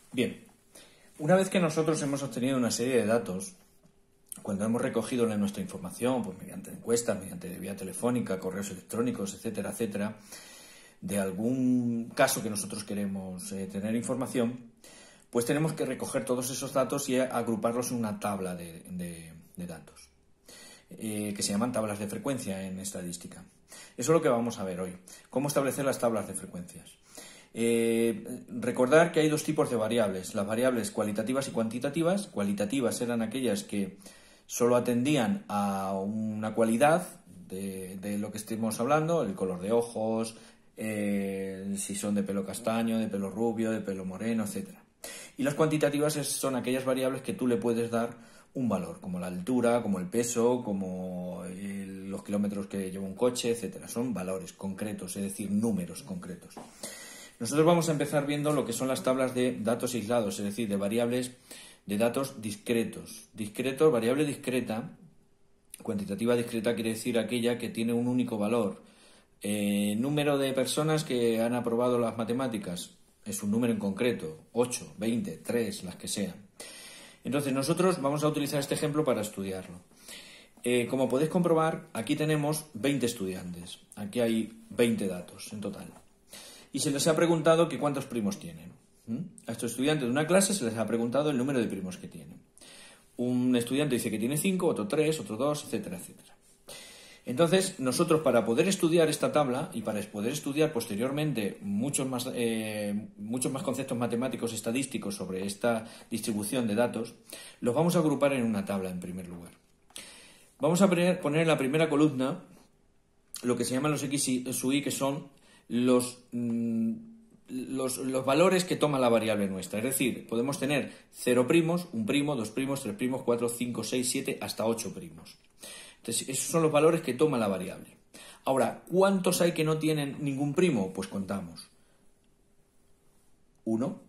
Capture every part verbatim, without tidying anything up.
Bien, una vez que nosotros hemos obtenido una serie de datos, cuando hemos recogido nuestra información, pues mediante encuestas, mediante vía telefónica, correos electrónicos, etcétera, etcétera, de algún caso que nosotros queremos eh, tener información, pues tenemos que recoger todos esos datos y agruparlos en una tabla de, de, de datos, eh, que se llaman tablas de frecuencia en estadística. Eso es lo que vamos a ver hoy, cómo establecer las tablas de frecuencias. Eh, recordar que hay dos tipos de variables, las variables cualitativas y cuantitativas. Cualitativas eran aquellas que solo atendían a una cualidad de, de lo que estemos hablando, el color de ojos, eh, si son de pelo castaño, de pelo rubio, de pelo moreno, etcétera. Y las cuantitativas son aquellas variables que tú le puedes dar un valor, como la altura, como el peso, como el, los kilómetros que lleva un coche, etcétera. Son valores concretos, es decir, números concretos. Nosotros vamos a empezar viendo lo que son las tablas de datos aislados, es decir, de variables de datos discretos. Discreto, variable discreta, cuantitativa discreta quiere decir aquella que tiene un único valor. Eh, número de personas que han aprobado las matemáticas es un número en concreto, ocho, veinte, tres, las que sean. Entonces nosotros vamos a utilizar este ejemplo para estudiarlo. Eh, como podéis comprobar, aquí tenemos veinte estudiantes, aquí hay veinte datos en total. Y se les ha preguntado que cuántos primos tienen. ¿Mm? A estos estudiantes de una clase se les ha preguntado el número de primos que tienen. Un estudiante dice que tiene cinco, otro tres, otro dos, etcétera, etcétera. Entonces, nosotros para poder estudiar esta tabla y para poder estudiar posteriormente muchos más, eh, muchos más conceptos matemáticos estadísticos sobre esta distribución de datos, los vamos a agrupar en una tabla en primer lugar. Vamos a poner, poner en la primera columna lo que se llaman los X sub i, que son los, mm, los, los valores que toma la variable nuestra. Es decir, podemos tener cero primos, un primo, dos primos, tres primos, cuatro, cinco, seis, siete, hasta ocho primos. Entonces, esos son los valores que toma la variable. Ahora, ¿cuántos hay que no tienen ningún primo? Pues contamos. Uno.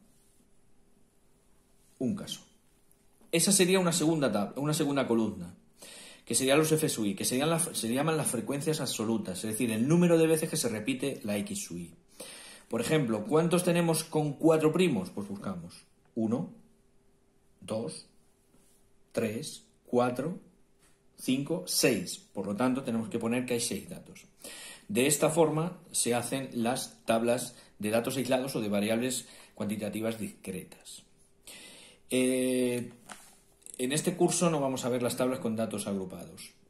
Un caso. Esa sería una segunda tabla, una segunda columna, que serían los F sub i, que serían las, se llaman las frecuencias absolutas, es decir, el número de veces que se repite la X sub i. Por ejemplo, ¿cuántos tenemos con cuatro primos? Pues buscamos. Uno, dos, tres, cuatro, cinco, seis. Por lo tanto, tenemos que poner que hay seis datos. De esta forma se hacen las tablas de datos aislados o de variables cuantitativas discretas. Eh, en este curso no vamos a ver las tablas con datos agrupados.